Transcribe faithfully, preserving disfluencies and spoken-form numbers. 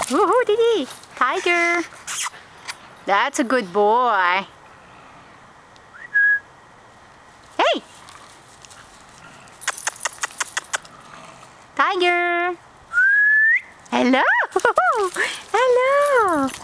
Woohoo, Didi! Tiger! That's a good boy. Hey! Tiger! Hello! Hello!